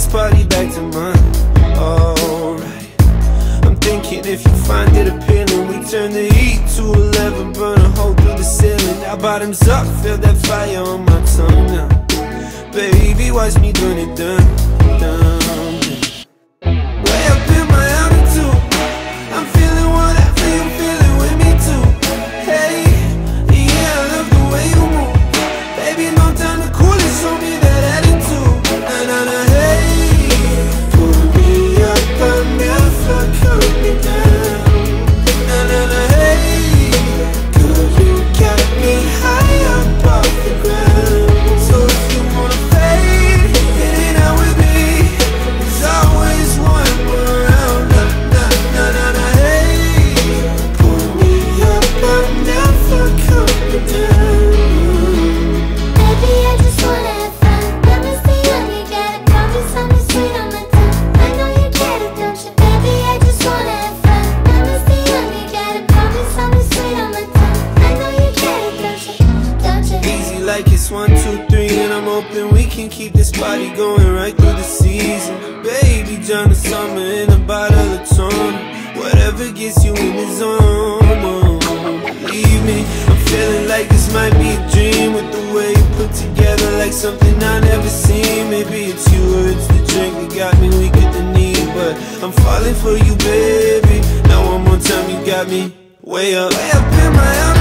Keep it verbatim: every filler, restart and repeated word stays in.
this party back to mine. Alright, I'm thinking if you find it appealing, we turn the heat to eleven, burn a hole through the ceiling. Now bottoms up, feel that fire on my tongue now. Baby, watch me burn it down, down. Way up in my altitude, I'm feeling whatever you're feeling with me too. Hey, yeah, I love the way you move. Baby, no time to cool it, show me that attitude. Na na na, hey, pull me up, I'll never cut me down. Na na na, hey, girl, you got me high up off the ground. So if you wanna fade, it ain't out with me. There's always one more round. Na na na na na, hey, pull me up, I'll never cut me down. Baby, I just wanna have fun. Promise me you gotta promise something sweet on my tongue. I know you get it, don't you? Baby, I just wanna have fun. Promise me you gotta promise something sweet on my tongue. I know you get it, don't you? Don't you? Easy like it's one, two, three, and I'm hoping we can keep this party going right through the season. Baby, John, the summer in a bottle of tonic, whatever gets you in the zone. Oh, believe me, I'm feeling like this might be a dream, with the way you put together like something I never seen. Maybe it's you or it's the drink that got me weak at the knee, but I'm falling for you, baby. Now one more time, you got me way up, way up in my